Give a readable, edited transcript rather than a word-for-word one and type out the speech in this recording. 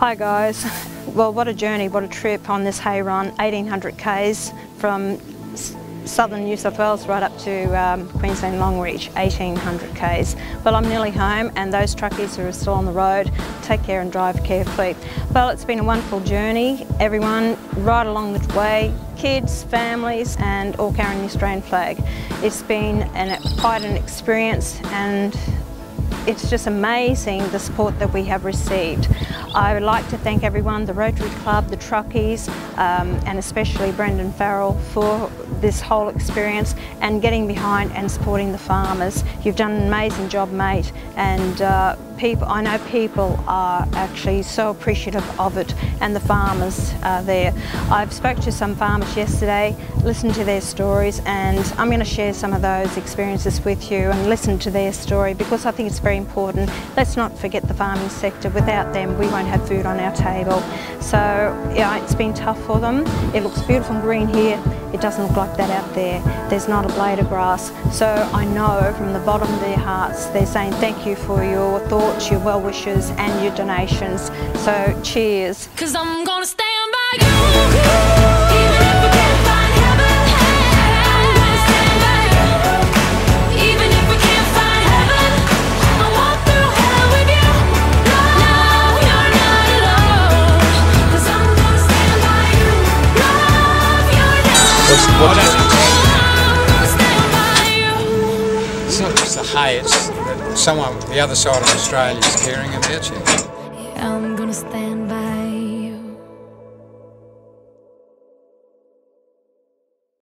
Hi guys, well what a journey, what a trip on this hay run, 1800 k's from southern New South Wales right up to Queensland Longreach, 1800 k's. Well, I'm nearly home and those truckies who are still on the road, take care and drive carefully. Well, it's been a wonderful journey, everyone right along the way, kids, families and all carrying the Australian flag. It's been quite an experience and it's just amazing the support that we have received. I would like to thank everyone, the Rotary Club, the truckies, and especially Brendan Farrell for this whole experience and getting behind and supporting the farmers. You've done an amazing job, mate, and I know people are actually so appreciative of it, and the farmers are there. I've spoke to some farmers yesterday, listened to their stories, and I'm going to share some of those experiences with you and listen to their story because I think it's very important. Let's not forget the farming sector. Without them, we won't have food on our table. So yeah, it's been tough for them. It looks beautiful and green here. It doesn't look like that out there. There's not a blade of grass. So I know from the bottom of their hearts, they're saying thank you for your thoughts, your well wishes and your donations. So cheers. 'Cause I'm gonna stand by you. Even if we can't find heaven, I'm gonna stand by you. Even if we can't find heaven, I'll walk through hell with you. No, you're not alone. 'Cause I'm gonna stand by you. Love, you're not alone. It's not just the hay, it's that someone the other side of Australia is caring about you. Yeah, I'm gonna stand by